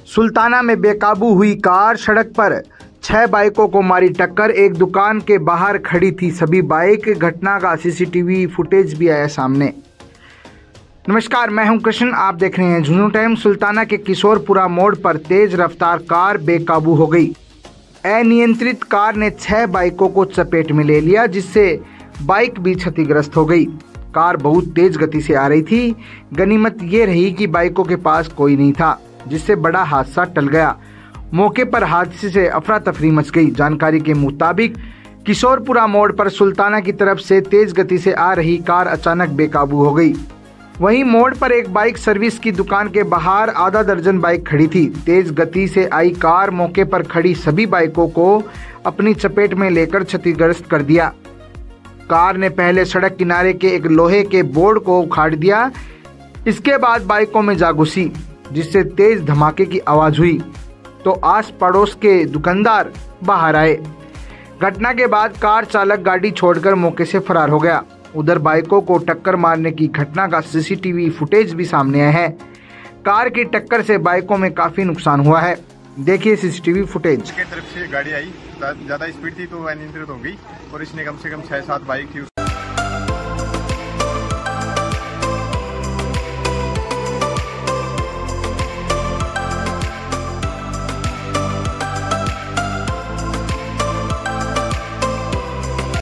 सुल्ताना में बेकाबू हुई कार, सड़क पर 6 बाइकों को मारी टक्कर। एक दुकान के बाहर खड़ी थी सभी बाइक। घटना का सीसीटीवी फुटेज भी आया सामने। नमस्कार, मैं हूं कृष्ण, आप देख रहे हैं झुंझुनू टाइम। सुल्ताना के किशोरपुरा मोड़ पर तेज रफ्तार कार बेकाबू हो गई। अनियंत्रित कार ने 6 बाइकों को चपेट में ले लिया, जिससे बाइक भी क्षतिग्रस्त हो गई। कार बहुत तेज गति से आ रही थी। गनीमत ये रही कि बाइकों के पास कोई नहीं था, जिससे बड़ा हादसा टल गया। मौके पर हादसे से अफरा तफरी मच गई। जानकारी के मुताबिक किशोरपुरा मोड़ पर सुल्ताना की तरफ से तेज गति से आ रही कार अचानक बेकाबू हो गई। वहीं मोड़ पर एक बाइक सर्विस की दुकान के बाहर आधा दर्जन बाइक खड़ी थी। तेज गति से आई कार मौके पर खड़ी सभी बाइकों को अपनी चपेट में लेकर क्षतिग्रस्त कर दिया। कार ने पहले सड़क किनारे के एक लोहे के बोर्ड को उखाड़ दिया। इसके बाद बाइकों में जा घुसी, जिससे तेज धमाके की आवाज हुई तो आस पड़ोस के दुकानदार बाहर आए। घटना के बाद कार चालक गाड़ी छोड़कर मौके से फरार हो गया। उधर बाइकों को टक्कर मारने की घटना का सीसीटीवी फुटेज भी सामने आया है। कार की टक्कर से बाइकों में काफी नुकसान हुआ है। देखिए सीसीटीवी फुटेज। की तरफ से गाड़ी आई, ज्यादा स्पीड थी तो अनियंत्रित हो गई और इसने कम से कम 6-7 बाइक थी